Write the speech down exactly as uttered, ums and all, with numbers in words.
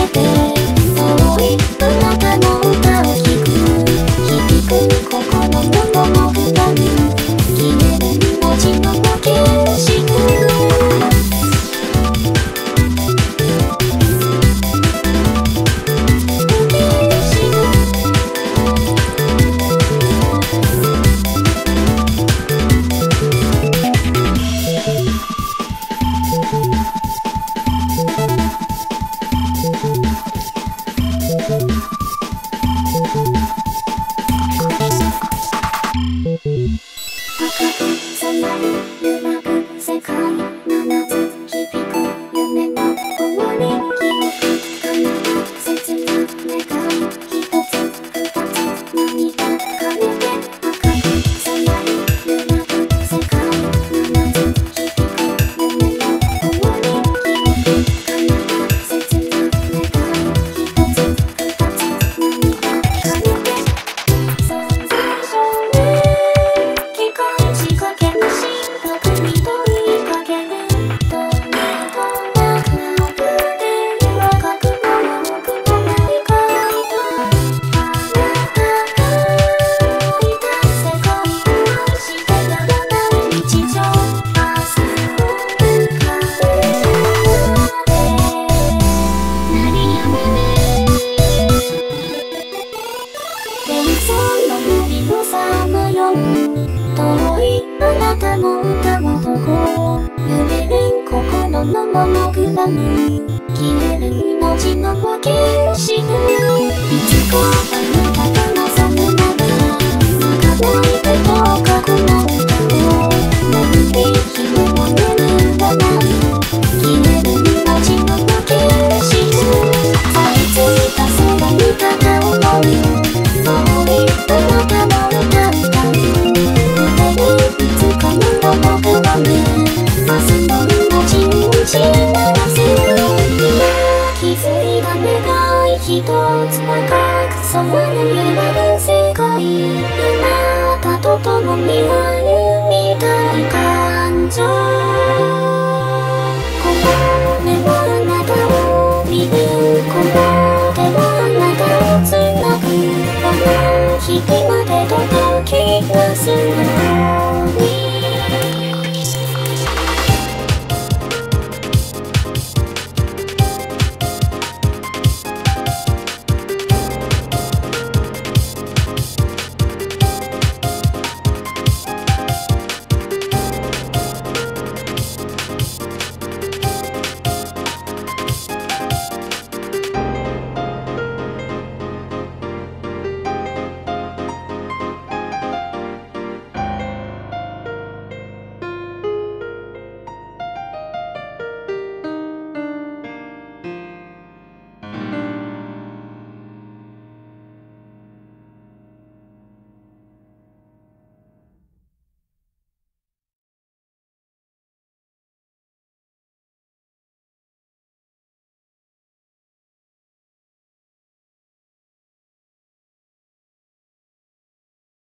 て遠いあなたの歌を聴く響く心のモノグラム消える命の景色世界七つ響く夢の共に記憶叶う切な願い一つ二つ何か枯れて赤く染まる夢く世界七つ響く夢の共に記憶叶う切な願い一つ二つ何か枯れて存在証明機械仕掛けの心拍に遠いあなたの歌をどこ揺れる心のモノグラム消える命の景色いつかあなたが望むなら泣かないでどうかこの歌を眠り日も眠らない消える命の景色さえついた空にただ思う遠いあなたの歌歌う明日の命に打ち鳴らす今気づいた願い一つ高く染まる揺れる世界あなたと共に歩みたい感情この目はあなたを見るこの手はあなたをつなぐこの日まで届きます